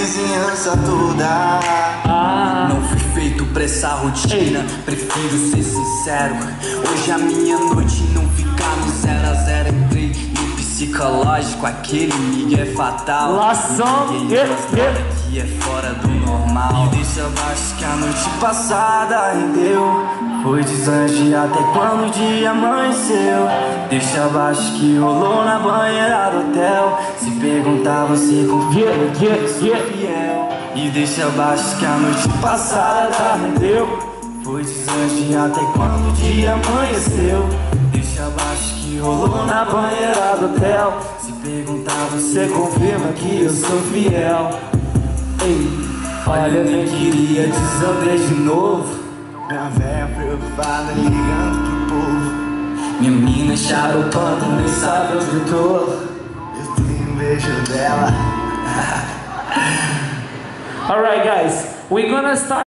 vizinhança toda. Não fui feito pra essa rotina, prefiro ser sincero. Hoje a minha noite não fica no 0 a 0. Entrei no psicológico, aquele migué fatal. Ninguém gosta que é fora do normal. E deixa abaixo que a noite passada rendeu. Foi desande até quando o dia amanheceu. Deixa abaixo que rolou na banheira do hotel. Se perguntar você confia que eu sou fiel. E deixa abaixo que a noite passada rendeu. Foi desande até quando o dia amanheceu. Deixa abaixo que rolou na banheira do hotel. Se perguntar você confirma que eu sou fiel. Ei, olha, eu nem queria desander de novo. Minha véia preocupada ligando pro povo. Minha mina charopando, nem sabe onde eu tô. Eu tenho um beijo dela. Alright guys, we're gonna start